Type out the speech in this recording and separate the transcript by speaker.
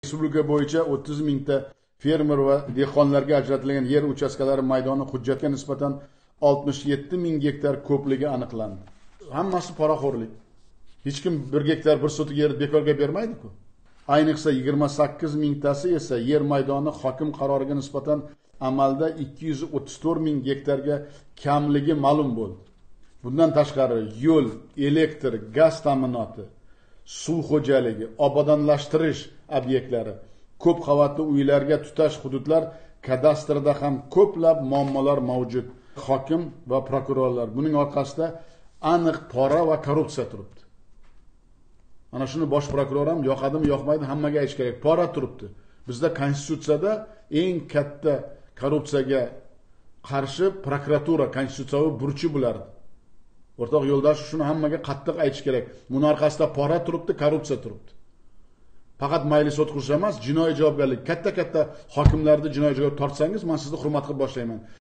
Speaker 1: Respublika bo'yicha 30 mingta fermer va dehqonlarga ajratilgan yer uchastkalari maydoni hujjatga nisbatan 67 ming gektar ko'pligi aniqlandi. Hammasi poraxo'rlik. Hech kim 1 gektar 1 sotik yer bekorga bermaydi-ku. Ayniqsa 28 mingtasi esa yer maydoni hokim qaroriga nisbatan amalda 234 ming gektarga kamligi ma'lum bo'ldi. Bundan tashqari yo'l, elektr, gaz ta'minoti, suv xo'jaligi, obodonlashtirish obyektlari, ko'p qavatli uylarga tutash hududlar kadastrida ham ko'plab muammolar mavjud. Hokim va prokurorlar buning orqasida aniq pora va korrupsiya turibdi. Ana shuni bosh prokuror ham yoqadimi, yoqmaydi, hammaga aytish kerak. Pora turibdi. Bizda konstitutsiyada eng katta korrupsiyaga qarshi prokuratura konstitutsiyaviy burchi bo'lardi. O'rtoq yo'ldosh shuni hammaga qattiq aytish kerak. Buning orqasida pora turibdi, korrupsiya turibdi. Faqat mayli sud qurish emas, jinoiy javobgarlik. Katta hokimlarni jinoiy javobgarlikka tortsangiz, men sizni hurmat qilib boshlayman.